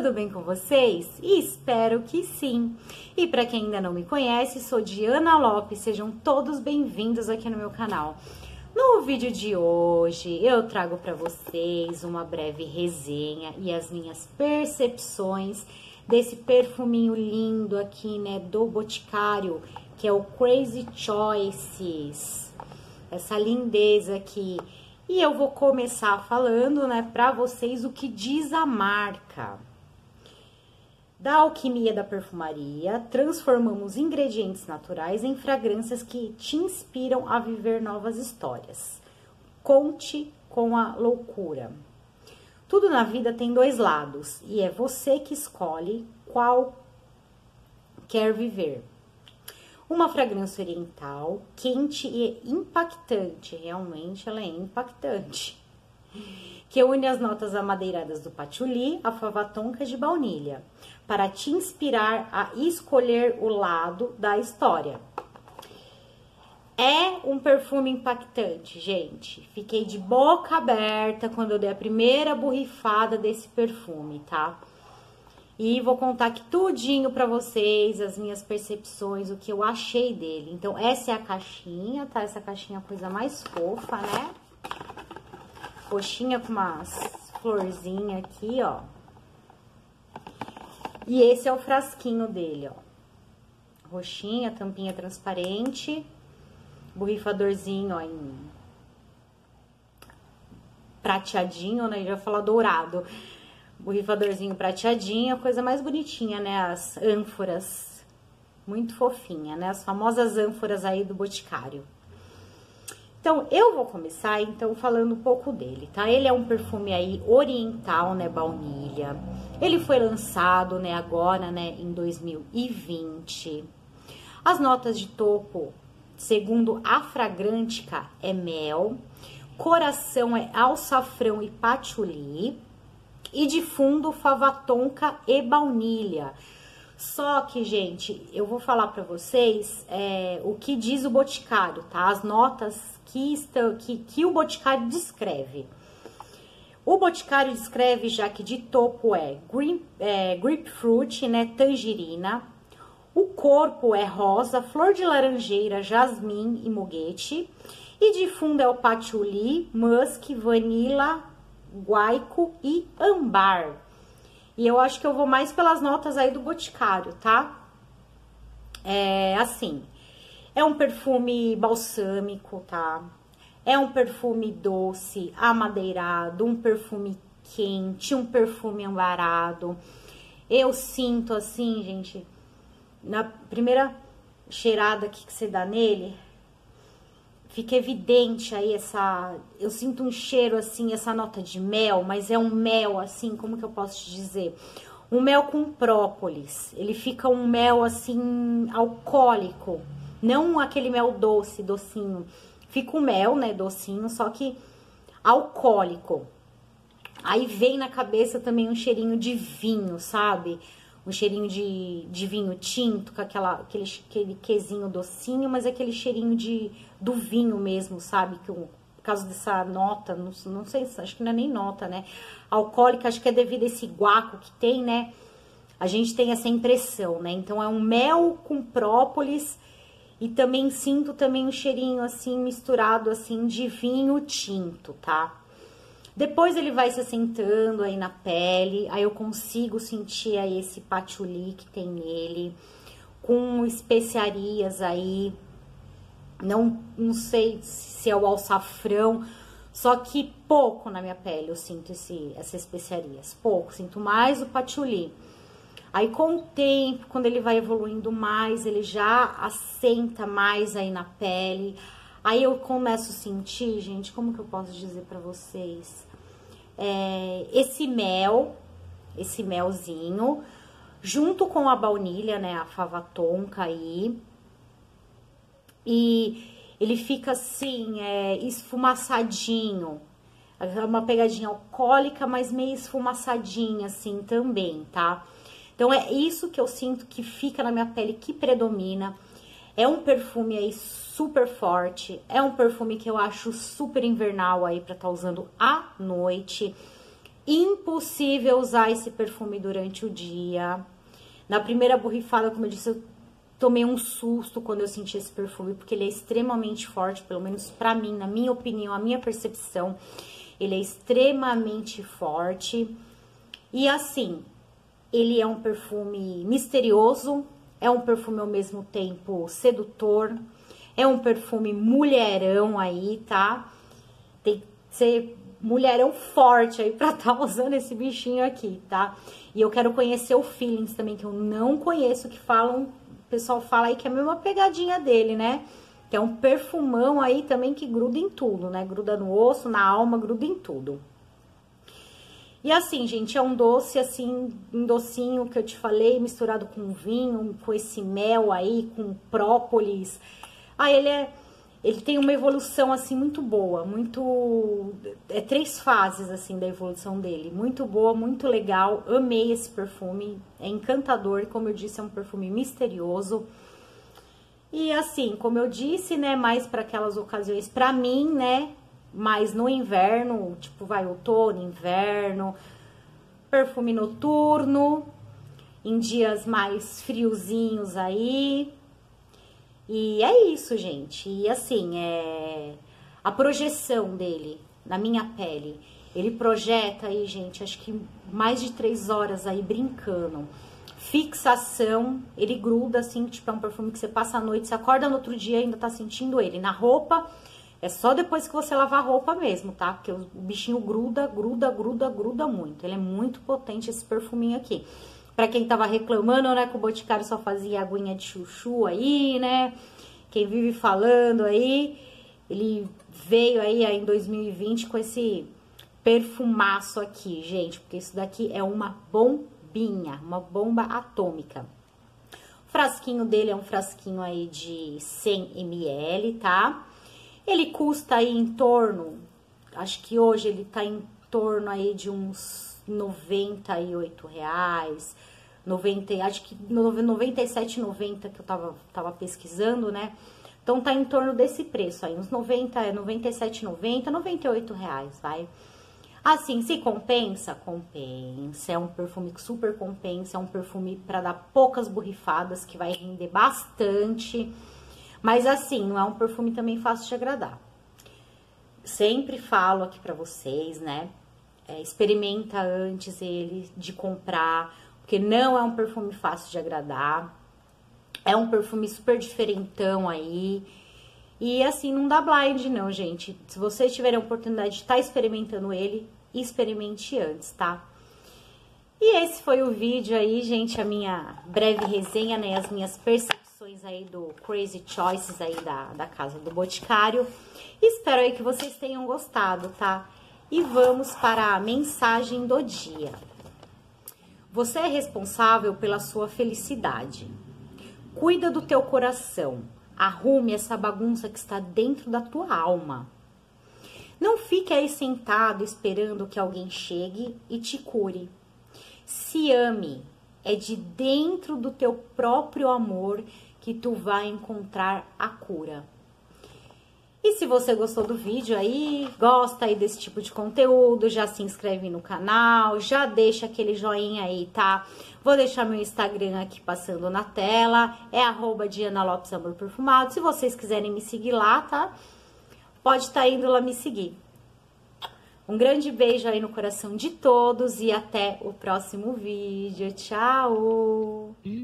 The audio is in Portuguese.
tudo bem com vocês? Espero que sim! E para quem ainda não me conhece, sou Diana Lopes, sejam todos bem-vindos aqui no meu canal. No vídeo de hoje, eu trago para vocês uma breve resenha e as minhas percepções desse perfuminho lindo aqui, né, do Boticário, que é o Crazy Choices. Essa lindeza aqui. E eu vou começar falando, né, pra vocês o que diz a marca. Da alquimia da perfumaria, transformamos ingredientes naturais em fragrâncias que te inspiram a viver novas histórias. Conte com a loucura. Tudo na vida tem dois lados e é você que escolhe qual quer viver. Uma fragrância oriental, quente e impactante, realmente ela é impactante, que une as notas amadeiradas do patchouli à fava tonka de baunilha, para te inspirar a escolher o lado da história. É um perfume impactante, gente. Fiquei de boca aberta quando eu dei a primeira borrifada desse perfume, tá? E vou contar aqui tudinho pra vocês, as minhas percepções, o que eu achei dele. Então, essa é a caixinha, tá? Essa caixinha é a coisa mais fofa, né? Roxinha com umas florzinhas aqui, ó. E esse é o frasquinho dele, ó. Roxinha, tampinha transparente. Borrifadorzinho, ó, em prateadinho, né? Eu ia falar dourado. Borrifadorzinho prateadinho, a coisa mais bonitinha, né? As ânforas, muito fofinha, né? As famosas ânforas aí do Boticário. Então, eu vou começar, então, falando um pouco dele, tá? Ele é um perfume aí oriental, né? Baunilha. Ele foi lançado, né? Agora, né? Em 2020. As notas de topo, segundo a Fragrântica, é mel. Coração é alçafrão e patchouli. E de fundo, fava tonka e baunilha. Só que, gente, eu vou falar pra vocês o que diz o Boticário, tá? As notas que o Boticário descreve. O Boticário descreve já que de topo é grapefruit, né? Tangerina. O corpo é rosa, flor de laranjeira, jasmim e moguete. E de fundo é o patchouli, musk, vanilla, guaico e âmbar. E eu acho que eu vou mais pelas notas aí do Boticário, tá? É assim, é um perfume balsâmico, tá? É um perfume doce, amadeirado, um perfume quente, um perfume ambarado. Eu sinto assim, gente, na primeira cheirada que você dá nele, fica evidente aí eu sinto um cheiro assim, essa nota de mel, mas é um mel assim, como que eu posso te dizer? Um mel com própolis, ele fica um mel assim, alcoólico, não aquele mel doce, docinho. Fica um mel, né, docinho, só que alcoólico. Aí vem na cabeça também um cheirinho de vinho, sabe? Um cheirinho de vinho tinto, com aquele quesinho docinho, mas aquele cheirinho do vinho mesmo, sabe? Que por causa dessa nota, não sei, acho que não é nem nota, né? Alcoólica, acho que é devido a esse guaco que tem, né? A gente tem essa impressão, né? Então, é um mel com própolis e também sinto também um cheirinho, assim, misturado, assim, de vinho tinto, tá? Depois ele vai se assentando aí na pele, aí eu consigo sentir aí esse patchouli que tem nele, com especiarias aí, não sei se é o alçafrão, só que pouco na minha pele eu sinto essas especiarias, pouco, sinto mais o patchouli. Aí com o tempo, quando ele vai evoluindo mais, ele já assenta mais aí na pele. Aí eu começo a sentir, gente, como que eu posso dizer pra vocês? Esse melzinho, junto com a baunilha, né, a fava tonka aí. E ele fica assim, esfumaçadinho. Uma pegadinha alcoólica, mas meio esfumaçadinha assim também, tá? Então, é isso que eu sinto que fica na minha pele, que predomina. É um perfume aí super forte, é um perfume que eu acho super invernal aí pra estar usando à noite. impossível usar esse perfume durante o dia. Na primeira borrifada, como eu disse, eu tomei um susto quando eu senti esse perfume, porque ele é extremamente forte, pelo menos pra mim, na minha opinião, a minha percepção, ele é extremamente forte. E assim, ele é um perfume misterioso, é um perfume ao mesmo tempo sedutor, é um perfume mulherão aí, tá? Tem que ser mulherão forte aí pra tá usando esse bichinho aqui, tá? E eu quero conhecer o Feelings também, que eu não conheço, que falam, o pessoal fala aí que é a mesma pegadinha dele, né? Que é um perfumão aí também que gruda em tudo, né? Gruda no osso, na alma, gruda em tudo. E assim, gente, é um doce, assim, um docinho que eu te falei, misturado com vinho, com esse mel aí, com própolis. Ah, ele tem uma evolução, assim, muito boa, muito... É 3 fases, assim, da evolução dele. Muito boa, muito legal, amei esse perfume, é encantador, como eu disse, é um perfume misterioso. E assim, como eu disse, né, mais para aquelas ocasiões, pra mim, né, mais no inverno, tipo, vai outono, inverno, perfume noturno, em dias mais friozinhos aí. E é isso, gente. E assim, a projeção dele na minha pele, ele projeta aí, gente, acho que mais de 3 horas aí brincando. Fixação, ele gruda assim, tipo, é um perfume que você passa a noite, você acorda no outro dia e ainda tá sentindo ele. Na roupa, é só depois que você lavar a roupa mesmo, tá? Porque o bichinho gruda muito. Ele é muito potente, esse perfuminho aqui. Pra quem tava reclamando, né, que o Boticário só fazia aguinha de chuchu aí, né? Quem vive falando aí, ele veio aí em 2020 com esse perfumaço aqui, gente. Porque isso daqui é uma bombinha, uma bomba atômica. O frasquinho dele é um frasquinho aí de 100 ml, tá? Ele custa aí em torno, acho que hoje ele tá em torno aí de uns R$98, acho que R$97,90 que eu tava pesquisando, né? Então tá em torno desse preço aí, uns 90, R$97,90, R$98, vai. Assim, se compensa? Compensa, é um perfume que super compensa, é um perfume pra dar poucas borrifadas, que vai render bastante. Mas assim, não é um perfume também fácil de agradar. Sempre falo aqui pra vocês, né? Experimenta antes ele de comprar, porque não é um perfume fácil de agradar. É um perfume super diferentão aí. E assim, não dá blind não, gente. Se vocês tiverem a oportunidade de estar experimentando ele, experimente antes, tá? E esse foi o vídeo aí, gente, a minha breve resenha, né? As minhas percepções aí do Crazy Choices aí da Casa do Boticário. Espero aí que vocês tenham gostado, tá? E vamos para a mensagem do dia. Você é responsável pela sua felicidade. Cuida do teu coração. Arrume essa bagunça que está dentro da tua alma. Não fique aí sentado esperando que alguém chegue e te cure. Se ame. É de dentro do teu próprio amor que tu vai encontrar a cura. E se você gostou do vídeo aí, gosta aí desse tipo de conteúdo, já se inscreve no canal, já deixa aquele joinha aí, tá? Vou deixar meu Instagram aqui passando na tela, é @DianaLopes Amor Perfumado. Se vocês quiserem me seguir lá, tá? Pode estar indo lá me seguir. Um grande beijo aí no coração de todos e até o próximo vídeo. Tchau!